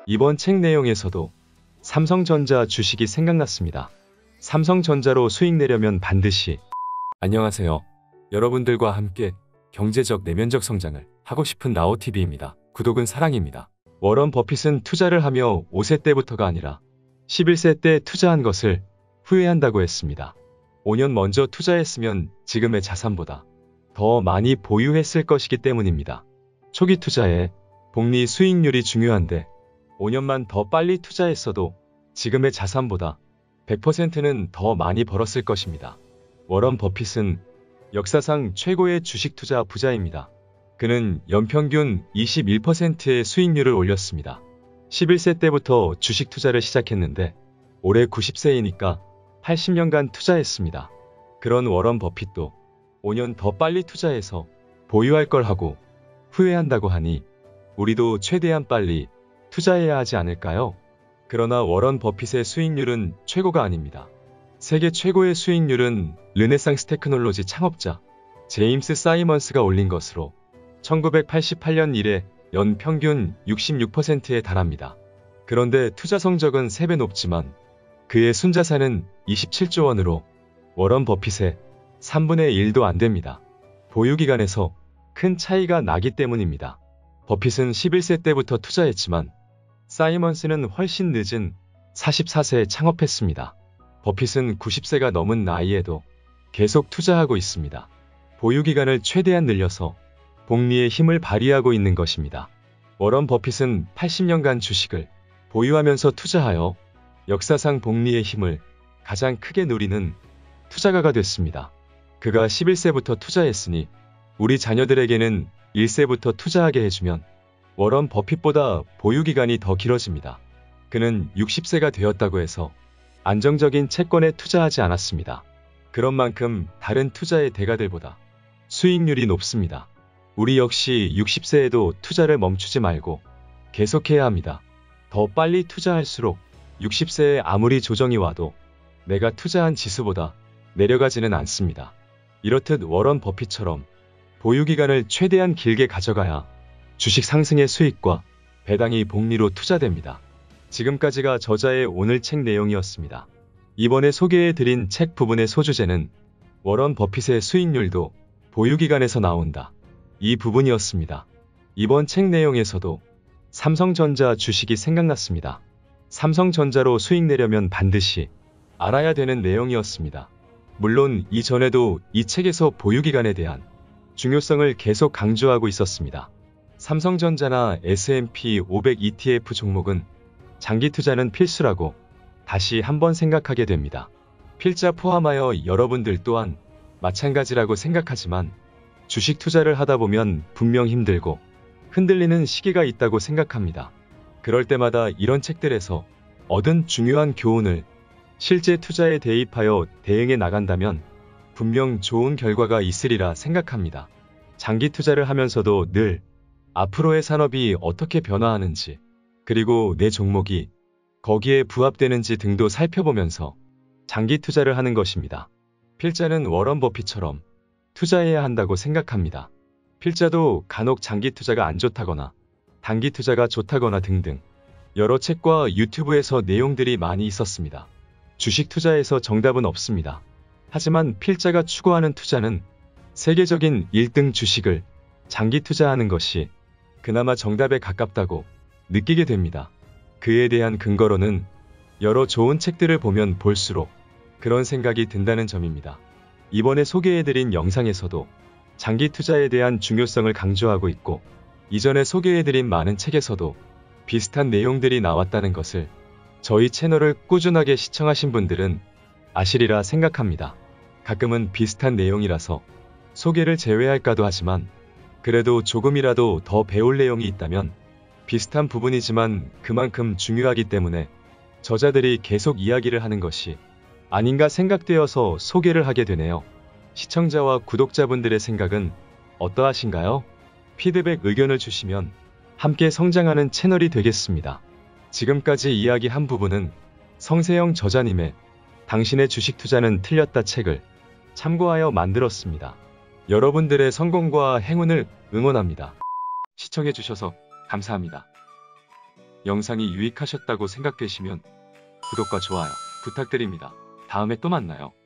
이번 책 내용에서도 삼성전자 주식이 생각났습니다. 삼성전자로 수익 내려면 반드시. 안녕하세요. 여러분들과 함께 경제적 내면적 성장을 하고 싶은 나오TV입니다. 구독은 사랑입니다. 워런 버핏은 투자를 하며 5세 때부터가 아니라 11세 때 투자한 것을 후회한다고 했습니다. 5년 먼저 투자했으면 지금의 자산보다 더 많이 보유했을 것이기 때문입니다. 초기 투자에 복리 수익률이 중요한데 5년만 더 빨리 투자했어도 지금의 자산보다 100%는 더 많이 벌었을 것입니다. 워런 버핏은 역사상 최고의 주식 투자 부자입니다. 그는 연평균 21%의 수익률을 올렸습니다. 11세 때부터 주식 투자를 시작했는데 올해 90세이니까 80년간 투자했습니다. 그런 워런 버핏도 5년 더 빨리 투자해서 보유할 걸 하고 후회한다고 하니 우리도 최대한 빨리 투자해야 하지 않을까요? 그러나 워런 버핏의 수익률은 최고가 아닙니다. 세계 최고의 수익률은 르네상스 테크놀로지 창업자 제임스 사이먼스가 올린 것으로 1988년 이래 연 평균 66%에 달합니다. 그런데 투자 성적은 3배 높지만 그의 순자산은 27조 원으로 워런 버핏의 3분의 1도 안 됩니다. 보유기간에서 큰 차이가 나기 때문입니다. 버핏은 11세 때부터 투자했지만 사이먼스는 훨씬 늦은 44세에 창업했습니다. 버핏은 90세가 넘은 나이에도 계속 투자하고 있습니다. 보유기간을 최대한 늘려서 복리의 힘을 발휘하고 있는 것입니다. 워런 버핏은 80년간 주식을 보유하면서 투자하여 역사상 복리의 힘을 가장 크게 누리는 투자가가 됐습니다. 그가 11세부터 투자했으니 우리 자녀들에게는 1세부터 투자하게 해주면 워런 버핏보다 보유기간이 더 길어집니다. 그는 60세가 되었다고 해서 안정적인 채권에 투자하지 않았습니다. 그런 만큼 다른 투자의 대가들보다 수익률이 높습니다. 우리 역시 60세에도 투자를 멈추지 말고 계속해야 합니다. 더 빨리 투자할수록 60세에 아무리 조정이 와도 내가 투자한 지수보다 내려가지는 않습니다. 이렇듯 워런 버핏처럼 보유기간을 최대한 길게 가져가야 주식 상승의 수익과 배당이 복리로 투자됩니다. 지금까지가 저자의 오늘 책 내용이었습니다. 이번에 소개해드린 책 부분의 소주제는 워런 버핏의 수익률도 보유기간에서 나온다. 이 부분이었습니다. 이번 책 내용에서도 삼성전자 주식이 생각났습니다. 삼성전자로 수익 내려면 반드시 알아야 되는 내용이었습니다. 물론 이전에도 이 책에서 보유기간에 대한 중요성을 계속 강조하고 있었습니다. 삼성전자나 S&P 500 ETF 종목은 장기 투자는 필수라고 다시 한번 생각하게 됩니다. 필자 포함하여 여러분들 또한 마찬가지라고 생각하지만 주식 투자를 하다 보면 분명 힘들고 흔들리는 시기가 있다고 생각합니다. 그럴 때마다 이런 책들에서 얻은 중요한 교훈을 실제 투자에 대입하여 대응해 나간다면 분명 좋은 결과가 있으리라 생각합니다. 장기 투자를 하면서도 늘 앞으로의 산업이 어떻게 변화하는지 그리고 내 종목이 거기에 부합되는지 등도 살펴보면서 장기 투자를 하는 것입니다. 필자는 워런 버핏처럼 투자해야 한다고 생각합니다. 필자도 간혹 장기 투자가 안 좋다거나 단기 투자가 좋다거나 등등 여러 책과 유튜브에서 내용들이 많이 있었습니다. 주식 투자에서 정답은 없습니다. 하지만 필자가 추구하는 투자는 세계적인 1등 주식을 장기 투자하는 것이 그나마 정답에 가깝다고 느끼게 됩니다. 그에 대한 근거로는 여러 좋은 책들을 보면 볼수록 그런 생각이 든다는 점입니다. 이번에 소개해드린 영상에서도 장기 투자에 대한 중요성을 강조하고 있고 이전에 소개해드린 많은 책에서도 비슷한 내용들이 나왔다는 것을 저희 채널을 꾸준하게 시청하신 분들은 아시리라 생각합니다. 가끔은 비슷한 내용이라서 소개를 제외할까도 하지만 그래도 조금이라도 더 배울 내용이 있다면 비슷한 부분이지만 그만큼 중요하기 때문에 저자들이 계속 이야기를 하는 것이 아닌가 생각되어서 소개를 하게 되네요. 시청자와 구독자분들의 생각은 어떠하신가요? 피드백 의견을 주시면 함께 성장하는 채널이 되겠습니다. 지금까지 이야기한 부분은 성세영 저자님의 당신의 주식 투자는 틀렸다 책을 참고하여 만들었습니다. 여러분들의 성공과 행운을 응원합니다. 시청해주셔서 감사합니다. 영상이 유익하셨다고 생각되시면 구독과 좋아요 부탁드립니다. 다음에 또 만나요.